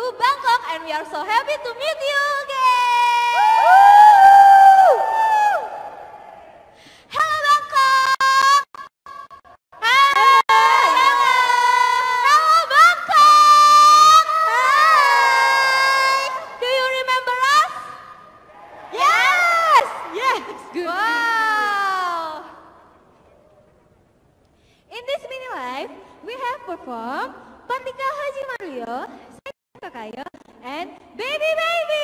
Bangkok, and we are so happy to meet you again. Hello Bangkok. Hello Bangkok. Do you remember us? Yes. Yes. Good. Wow. In this mini live, we have performed Pantika Haji Mario, Kakayo, and Baby Baby.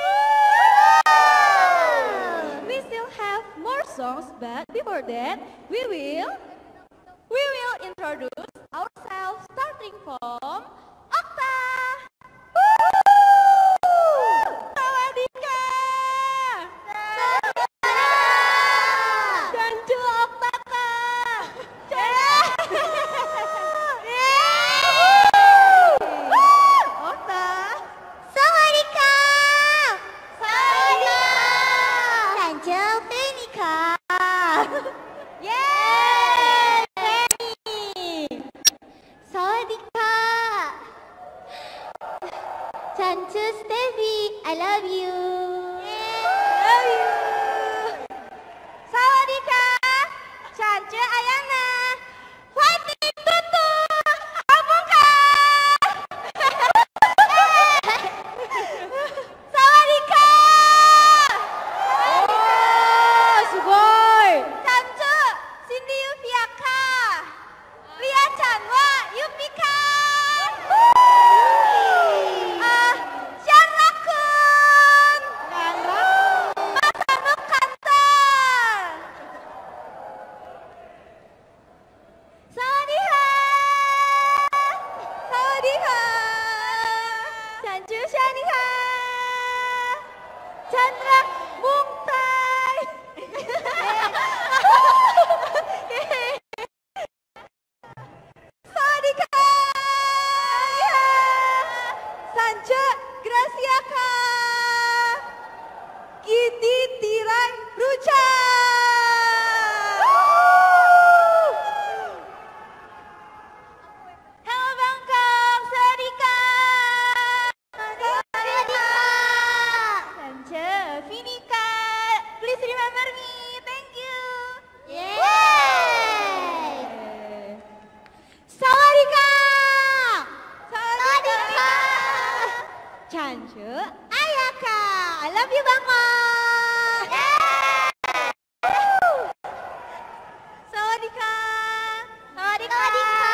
We still have more songs, but before that, we will introduce ourselves, starting from Okta. Sawadika. Janju Oktaka. Okta. Sawadika. Janju Veronica. Yay! Sawadika. Janju Steffi, I love you. Love you. Sawadika. Janju Ayana. Fighting Tutu. Abuka. Sawadika. Oh, sugoi. Janju Cindy Yufiaka. Lia Chanwa Yupika. Shanrakun. Masanuk Kantor. Sawadika. Sawadika. Janju Shanika. Chandra Mungtai. Sawadika. Sanja Graciaka. Giti Tirai Ruca. Hello Bangkok, Sawadika. Sawadika. Sanja Vinika. Please remember me. Thank you. Yay! Sawadika. Sawadika. Janju Ayaka. I love you Bangkok. Sawadika. Sawadika.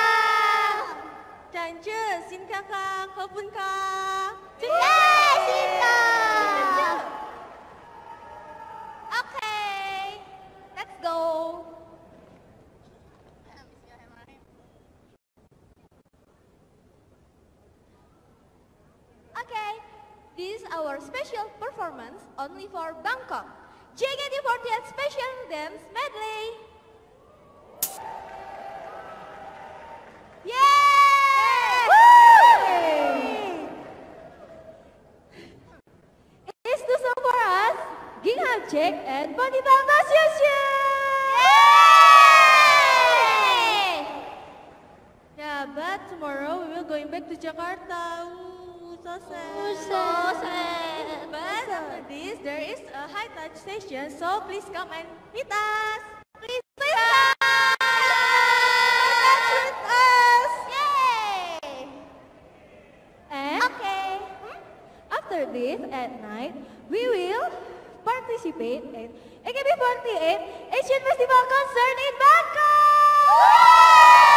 Janju Sinkaka. Kopunka. Sinka. Okay. Let's go. Okay, this is our special performance only for Bangkok. JKT48 Special Dance Medley. Yay! It's the song for us, Gingham Jack and Bonita Masyushu. Yeah, but tomorrow we will going back to Jakarta. Ooh, so sad. So sad. But after this, there is a high touch session, so please come and meet us. Please come. Touch with us. Yay! And after this, at night, we will participate in AKB48 Asian Festival Concert in Bangkok.